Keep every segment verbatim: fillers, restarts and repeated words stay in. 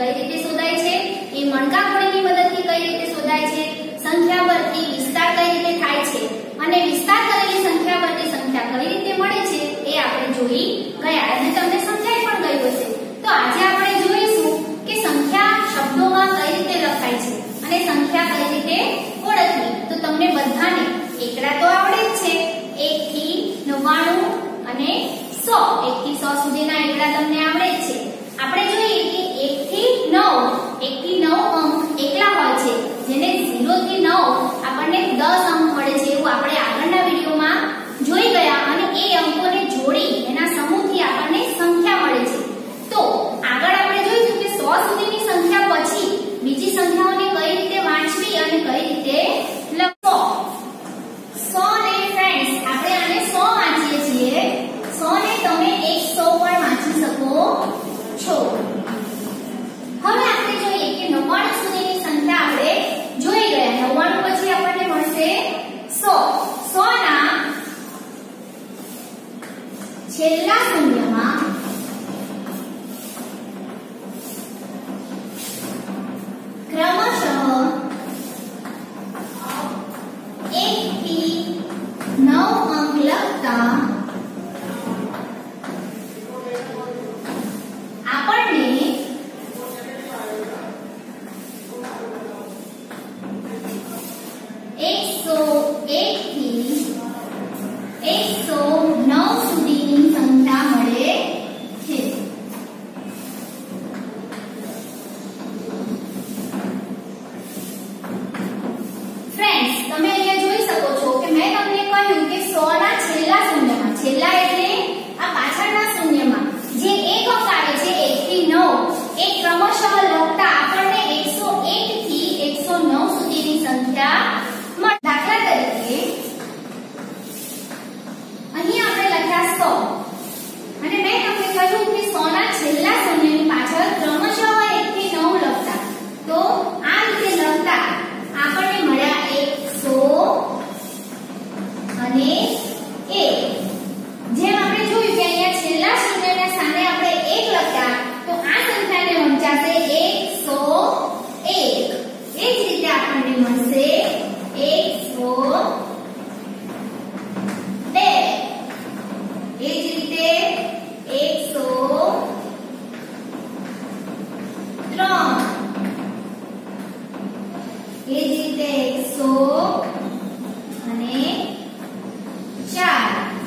કઈ રીતે શોધાય છે, એ મણકા ગોળીની મદદથી કઈ રીતે શોધાય છે, સંખ્યા પરથી વિસ્તાર કઈ રીતે થાય છે અને વિસ્તાર કરેલી સંખ્યા પરથી સંખ્યા કઈ રીતે મળે છે એ આપણે જોઈ ગયા અને તમને સમજાઈ પણ ગયું હશે. તો આજે આપણે જોઈશું કે સંખ્યા શબ્દોમાં કઈ રીતે લખાય છે અને સંખ્યા કઈ રીતે ઓળખવી. તો તમને બધાને એકડા તો આવડે જ છે, એક થી નવ્વાણું અને સો, એક થી સો સુધીના એકડા તમને આવડે જ છે. આપણે જોઈએ કે એક થી નવ, એક થી નવ અંક એકલા હોય છે, જેને ઝીરો થી નવ આપણને દસ અંક મળે છે એવું આપણે આગળના વિડિયોમાં જોઈ ગયા અને એ અંકોને જોડી એના સમૂહથી આપણને સંખ્યા મળે છે. તો આગળ આપણે જોઈશું કે સો સુધીની સંખ્યા પછી બીજી સંખ્યાઓને કઈ રીતે વાંચવી અને કઈ રીતે લખવો. સો ને ફ્રેન્ડ્સ આપણે આને સો વાંચીએ છીએ, સો ને તમે એકસો પણ વાંચી શકો છો. હવે આપણે જોઈએ કે નવ્વાણું સુધીની સંખ્યા આપણે જોઈ ગયા. નવ્વાણું પછી આપણને મળશે સો. સો ના છેલ્લા શૂન્યમાં ક્રમશઃ એક થી નવ અંક લખતા આપણને એકસો એક થી એકસો નવ સુધીની સંખ્યા મળે છે. ફ્રેન્ડ્સ તમે અહીંયા જોઈ શકો છો કે મેં તમને કહ્યું કે સો ના છેલ્લા શૂન્યમાં, છેલ્લા એટલે આ પાછળના શૂન્યમાં જે એક અંક આવે છે એક થી નવ, એ ક્રમશઃ લખતા આપણને એકસો એક થી એકસો નવ સુધીની સંખ્યા મળે. દાખલા તરીકે અહીં આપણે લખ્યા સો અને મેં તમને કહ્યું કે સો ના છેલ્લા શૂન્યની પાછળ ક્રમશઃ એક થી નવ લખતા. તો આ રીતે લખતા આપણને મળ્યા એકસો અને એક. જેમ આપણે જોયું કે અહીંયા છેલ્લા શૂન્યના સ્થાને આપણે એક લખ્યા તો આ સંખ્યાને વંચાશે એકસો એક. એ જ રીતે આપણને મળશે એકસો બે. એ જ રીતે એકસો ત્રણ. એ જ રીતે એકસો અને ચાર.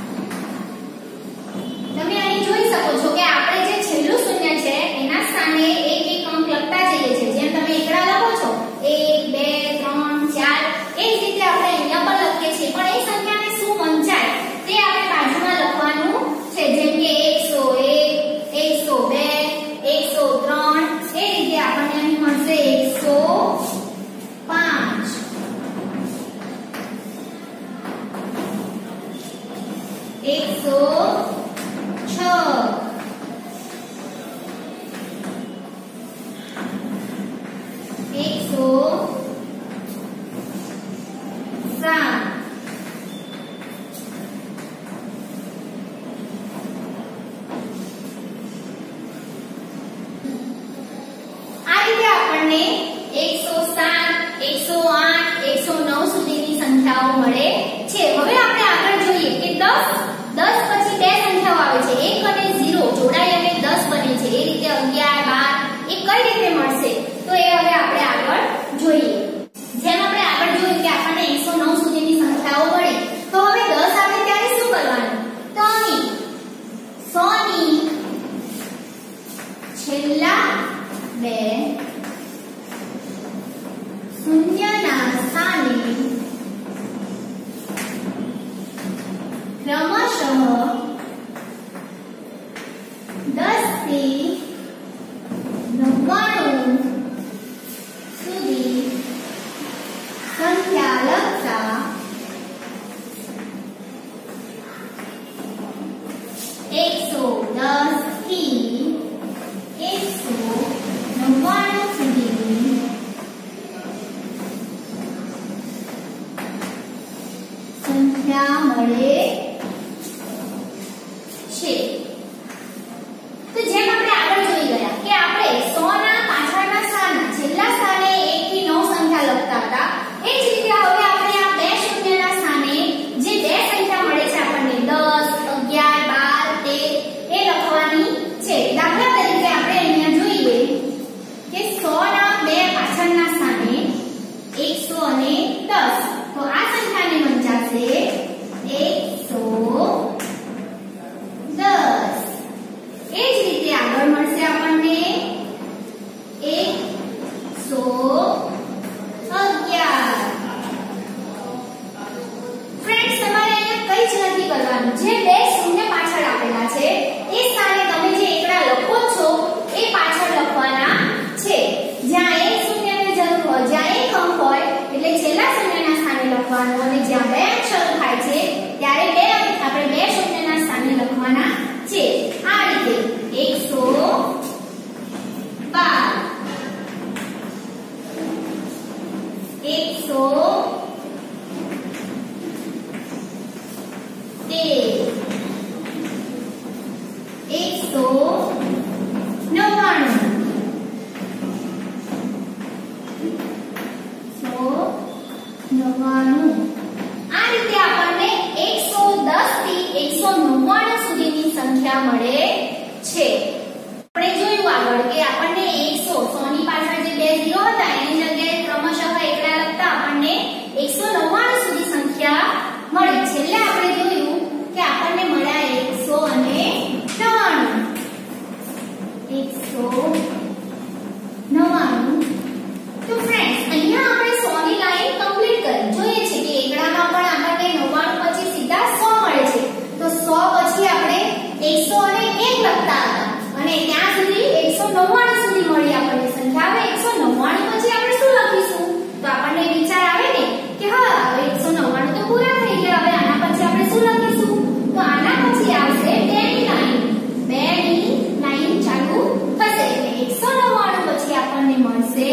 તમે અહીં જોઈ શકો છો કે આપણે જે છેલ્લું શૂન્ય છે એના સ્થાને એક એક અંક લખતા જઈએ છીએ. જેમ તમે એકડા લખો છો એક, બે, ત્રણ, ચાર, એ જ રીતે આપણે અહીંયા પણ લખીએ છીએ, પણ એ સંખ્યાને શું વંચાય તે આપણે બાજુમાં લખવાનું છે. જેમ કે એકસો એક, એકસો બે, એકસો ત્રણ, એ રીતે આપણને અહીં મળશે એકસો પાંચ, એકસો છ, એકસો સાત, આ રીતે આપણને એકસો સાત, એકસો આઠ, એકસો નવ સુધીની સંખ્યાઓ મળે છે. હવે આપણે આગળ જોઈએ કે દસ. દસ પછી બે સંખ્યાઓ આવે છે, એક અને ઝીરો જોડાઈ અને દસ બને છે. એ રીતે અગિયાર, બાર એ કઈ રીતે મળશે તો એ હવે આપણે આગળ જોઈએ. જેમ આપણે આગળ જોયું કે આપણને એકસો નવ સુધીની સંખ્યાઓ મળી, તો હવે દસ આવે ત્યારે શું કરવાનું? તો અહીં સો ની છેલ્લા બે શૂન્યના સ્થાને ક્રમશઃ દસ થી નવ્વાણું સુધી સંખ્યા લખતા એકસો દસ થી એકસો નવ્વાણું સુધીની સંખ્યા મળે છે. તો જેમ આપણે આગળ જોઈ ગયા કે આપણે સો ના લખવાનું અને જ્યાં બે અંક શરૂ થાય છે ત્યારે બે આપણે બે શૂન્યના સ્થાને લખવાના છે. આ રીતે એકસો બાર, એકસો તેર, એકસો નવ્વાણું, નવ્વાણું. આ રીતે આપણને એકસો દસ થી એકસો નવ્વાણું સુધીની સંખ્યા મળે છે. આપણે જોયું આગળ કે આપણને એકસો સો ની પાછળ જે બે ઝીરો હતા એની જગ્યાએ ક્રમશઃ એકડા લખતા આપણને એકસો નવ્વાણું સુધી સંખ્યા મળી. છેલ્લે આપણે જોયું કે આપણને મળ્યા એકસો અને નવ્વાણું, એકસો નવ્વાણું. તો ફ્રેન્ડ્સ અહીંયા આપણે સો ની લાઈન કમ્પ્લીટ કરી. જોઈએ છે કે એકડામાં પણ આપણને નવ્વાણું પછી સીધા સો મળે છે. તો સો પછી આપણે એકસો અને એક લખતા હતા અને ત્યાં સુધી એકસો નવ્વાણું સુધી મળી આપણને સંખ્યા. હવે એકસો નવ્વાણું પછી આપણે શું લખીશું? તો આપણને વિચાર આવે ને કે હા હવે એકસો નવ્વાણું તો પૂરા થઈ ગયા, હવે આના પછી આપણે શું લખીશું? તો આના પછી આવશે બે ની લાઈન. બે ની લાઈન ચાલુ થશે એટલે એકસો નવ્વાણું પછી આપણને મળશે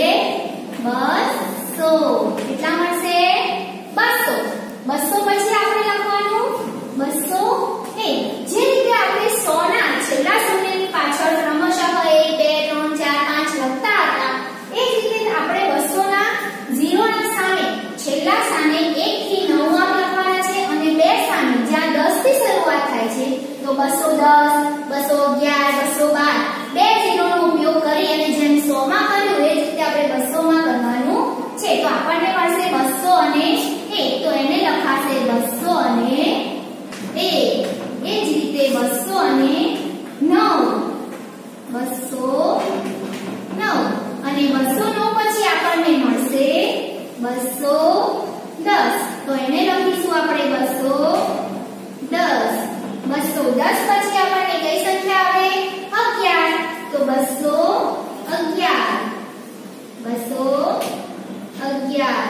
બસો. કેટલા મળશે? બસો. બસો પછી આપણે લખવાનું બસો એક. જે રીતે આપણે સો ના છેલ્લા શૂન્યની પાછળ ક્રમશઃ એક, બે, ત્રણ, ચાર, પાંચ લખતા હતા એ જ રીતે આપણે બસો ના ઝીરો ની સામે છેલ્લા સ્થાને એક થી નવ અંક લખવાના છે અને બે સ્થાને જ્યાં દસ થી શરૂઆત થાય છે તો બસો દસ, બસો અગિયાર, બસો બાર બે ઝીરો નો ઉપયોગ કરી અને જેમ સો માં કર્યું એ જ રીતે આપણે બસો માં કરવાનું છે. તો આપણને મળશે બસો અને એક. તો એને લખાશે બસો અને એક. એ જ રીતે બસો અને નવ, બસો નવ અને બસો નવ પછી આપણને મળશે બસો દસ. તો એને લખીશું આપણે બસો દસ. બસો દસ પછી આપણને કઈ સંખ્યા આવે? અગિયાર. તો બસો અગિયાર, બસો અગિયાર.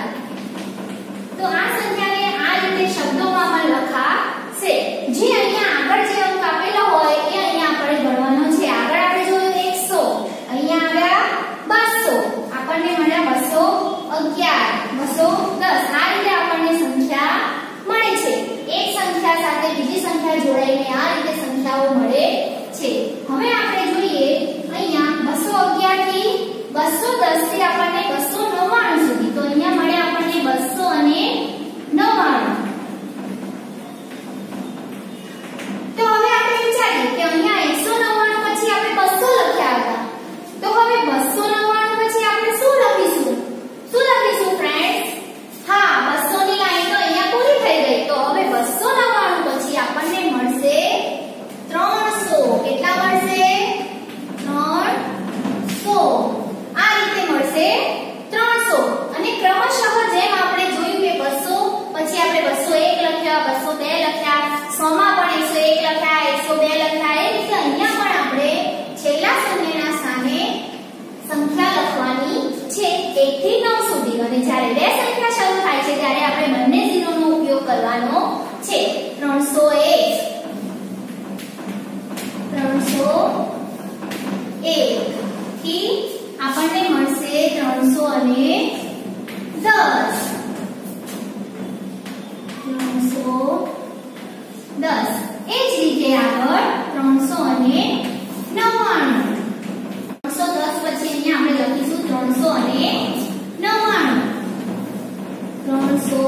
તો આ સંખ્યાને આ રીતે શબ્દોમાં પણ લખાશે. જે અહીંયા આગળ જે અંક આપેલો હોય એ અહીંયા આપણે ગણવાનો છે. આગળ આપણે જોયું એકસો, અહીંયા આવ્યા બસો, આપણને મળ્યા બસો અગિયાર, બસો દસ. આ રીતે આપણને સંખ્યા મળે છે. એક સંખ્યા સાથે બીજી સંખ્યા જોડાઈને આ રીતે સંખ્યાઓ મળે છે. હવે આપણે જોઈએ અહીંયા બસો અગિયાર થી બસો દસ થી આપણને બસો નવ્વાણું સુધી. તો અહીંયા મળે આપણને બસો અને નવ્વાણું. તો હવે આપણે વિચારીએ કે અહીંયા એકસો નવ્વાણું પછી આપણે બસો લખ્યા હતા. તો હવે બસો નવ્વાણું પછી આપણે શું લખીશું? શું લખીશું ફ્રેન્ડ્સ? હા, બસો ની લાઈન તો અહીંયા પૂરી થઈ ગઈ. તો હવે બસો નવ્વાણું પછી આપણને મળશે ત્રણસો. કેટલા મળશે? ત્રણસો. આ રીતે મળશે ત્રણસો. અને ક્રમશઃ જેમ આપણે જોયું કે બસો પછી આપણે બસો એક લખ્યા, બસો બે લખ્યા, સો માં પણ એકસો એક લખ્યા, એકસો બે લખ્યા. એ રીતે અહીંયા પણ આપણે છેલ્લા શૂન્યના સ્થાને સંખ્યા લખવાની છે એક થી નવ સુધી. અને જ્યારે બે સંખ્યા શરૂ થાય છે ત્યારે આપણે બંને ઝીરોનો ઉપયોગ કરવાનો છે. ત્રણસો એક, ત્રણસો એક થી આપણને મળશે ત્રણસો અને દસ, ત્રણસો દસ. એ જ રીતે આગળ ત્રણસો અને નવ્વાણું. ત્રણસો દસ પછી અહીંયા આપણે લખીશું ત્રણસો અને નવ્વાણું, ત્રણસો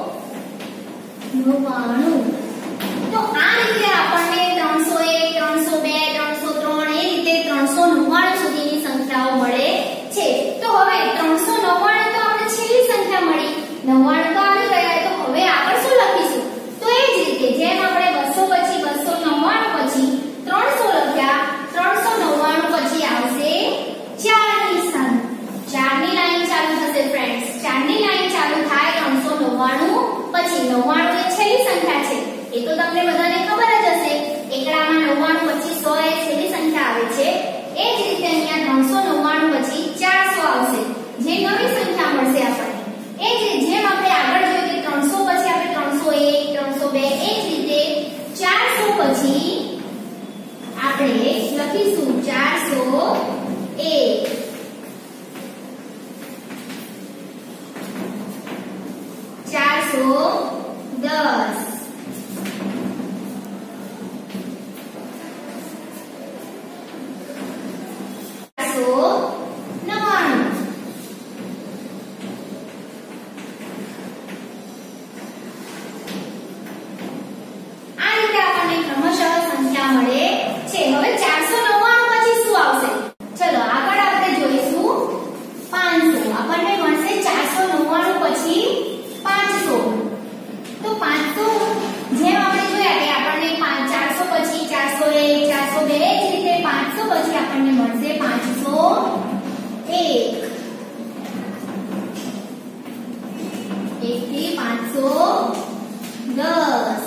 નવ્વાણું. તો આ રીતે આપણને ત્રણસો એક, ત્રણસો બે, ત્રણસો ત્રણ એ રીતે ત્રણસો નવ્વાણું સુધીની સંખ્યાઓ મળે છે. તો હવે ત્રણસો નવ્વાણું તો આપણે છેલ્લી સંખ્યા મળી, નવ્વાણું તો આવી ગયા. તો હવે આગળ શું લખીશું? તો એ જ રીતે જેમ આપણે બસો પછી બસો નવ્વાણું પછી ત્રણસો લખ્યા, ત્રણસો નવ્વાણું પછી આવશે ચાર ની સ્થાન. ચાર ની લાઈન ચાલુ થશે ફ્રેન્ડ્સ. ચાર ની લાઈન ચાલુ થાય ત્રણસો નવ્વાણું પછી. નવ્વાણું એ છેલ્લી સંખ્યા છે, એ તો તમને બધાને ખબર જ હશે. એકડામાં નવ્વાણું પછી સો એ છેલ્લી સંખ્યા આવે છે. એ જ રીતે અહીંયા ત્રણસો નવ્વાણું પછી ચારસો આવશે, જે નવી સંખ્યા મળશે આપણને. એ જ જેમ આપણે આગળ જોયું કે ચારસો નવ્વાણું. આ રીતે આપણને ક્રમશઃ સંખ્યા મળે છે. હવે ચારસો નવ્વાણું પછી શું આવશે? ચલો આગળ આપણે જોઈશું પાંચસો. આપણને મળશે ચારસો નવ્વાણું પછી પાંચસો. તો પાંચસો જેમ આપણે જોયા કે આપણને ચારસો પછી ચારસો એક, ચારસો બે, એ જ રીતે પાંચસો પછી આપણને મળશે પાંચસો એક. એક થી પાંચસો દસ,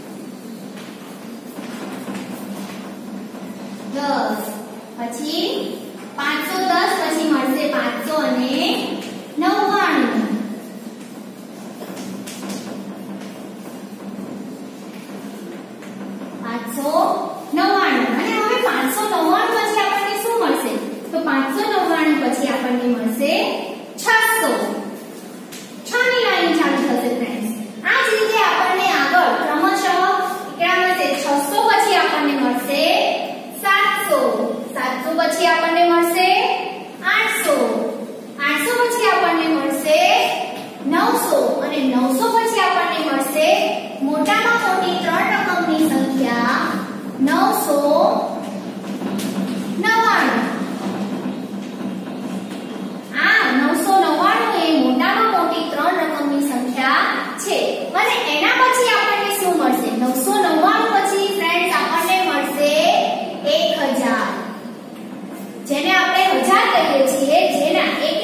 દસ પછી પાંચસો દસ પછી મળશે પાંચસો અને નવ્વાણું. પાંચસો નવ્વાણું. અને હવે પાંચસો નવ્વાણું પછી આપણને શું મળશે? તો પાંચસો નવ્વાણું પછી આપણને મળશે છસો. છ ની લાઈન ચાલુ થશે ફ્રેન્ડ્સ. આ જ રીતે આપણને આગળ ક્રમશઃ કેટલા મળશે? છસો પછી આપણને મળશે સાતસો. સાતસો પછી આપણને મળશે આઠસો. આઠસો પછી આપણને મળશે નવસો. અને નવસો પછી આપણને મળશે મોટામાં મોટી ત્રણ રકમની સંખ્યા નવસો નવ્વાણું. આ નવસો નવ્વાણું એ મોટામાં મોટી ત્રણ રકમની સંખ્યા છે. અને એના પછી આપણને શું મળશે? નવસો નવ્વાણું પછી ફ્રેન્ડ્સ આપણને મળશે એક હજાર. જેને આપણે હજાર કહીએ છીએ, જેના એક